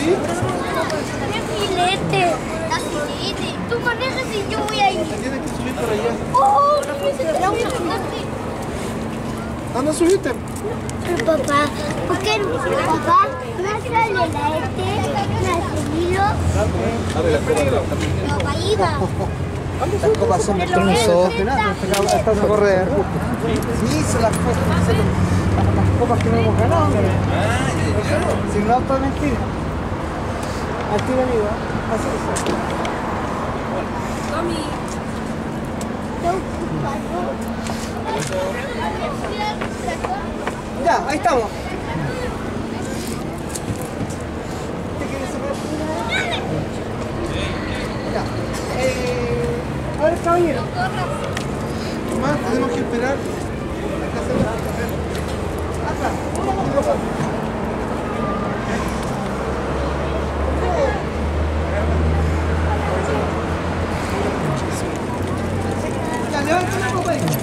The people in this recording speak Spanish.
filete. Da filete. Tú manejas y yo voy ahí. Tienes que subir para allá. Oh, no me ¿Dónde subiste? Papá, ¿por qué papá? Muéstrale la no, ahí va. Las copas son de tronzo. Estás a correr. Sí, son las copas que no hemos ganado. Si no, todo mentira. Aquí venido. Así es. Mami. Ya, ahí estamos. ¿Te quieres sacar? Ya. A ver, caballero. Más, tenemos que esperar. Acá. Ya, levanta la copa ahí.